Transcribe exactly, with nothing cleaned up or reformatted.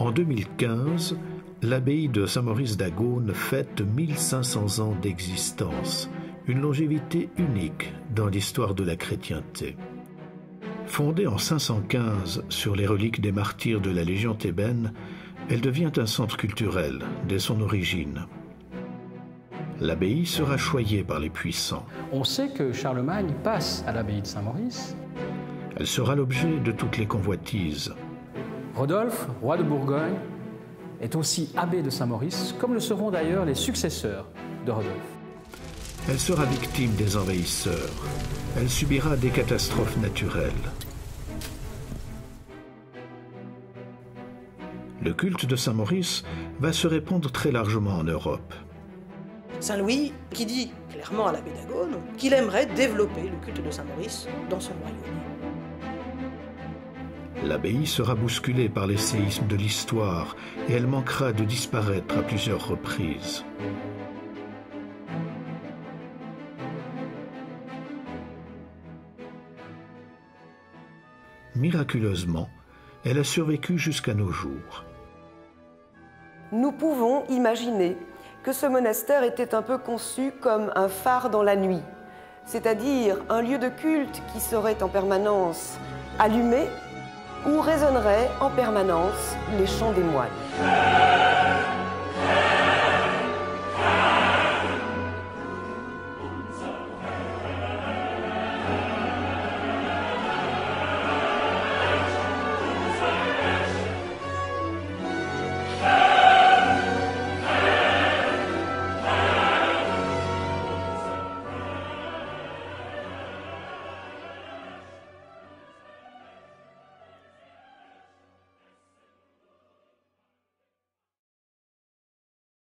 En deux mille quinze, l'abbaye de Saint-Maurice d'Agaune fête mille cinq cents ans d'existence, une longévité unique dans l'histoire de la chrétienté. Fondée en cinq cent quinze sur les reliques des martyrs de la Légion thébaine, elle devient un centre culturel dès son origine. L'abbaye sera choyée par les puissants. On sait que Charlemagne passe à l'abbaye de Saint-Maurice. Elle sera l'objet de toutes les convoitises. Rodolphe, roi de Bourgogne, est aussi abbé de Saint-Maurice, comme le seront d'ailleurs les successeurs de Rodolphe. Elle sera victime des envahisseurs. Elle subira des catastrophes naturelles. Le culte de Saint-Maurice va se répandre très largement en Europe. Saint Louis qui dit clairement à l'abbé d'Agaune qu'il aimerait développer le culte de Saint-Maurice dans son royaume. L'abbaye sera bousculée par les séismes de l'histoire et elle manquera de disparaître à plusieurs reprises. Miraculeusement, elle a survécu jusqu'à nos jours. Nous pouvons imaginer que ce monastère était un peu conçu comme un phare dans la nuit, c'est-à-dire un lieu de culte qui serait en permanence allumé, où résonneraient en permanence les chants des moines.